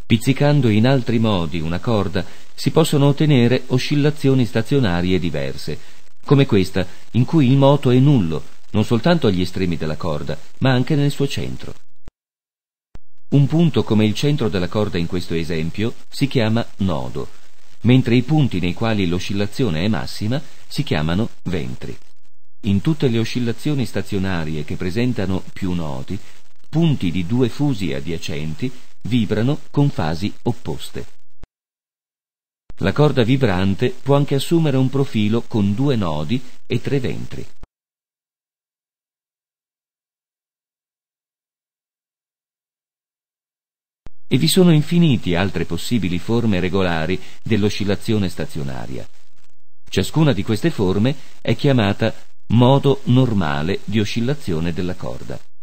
Pizzicando in altri modi una corda si possono ottenere oscillazioni stazionarie diverse, come questa, in cui il moto è nullo, non soltanto agli estremi della corda, ma anche nel suo centro. Un punto come il centro della corda in questo esempio si chiama nodo, mentre i punti nei quali l'oscillazione è massima si chiamano ventri. In tutte le oscillazioni stazionarie che presentano più nodi, punti di due fusi adiacenti vibrano con fasi opposte. La corda vibrante può anche assumere un profilo con due nodi e tre ventri. E vi sono infiniti altre possibili forme regolari dell'oscillazione stazionaria. Ciascuna di queste forme è chiamata modo normale di oscillazione della corda.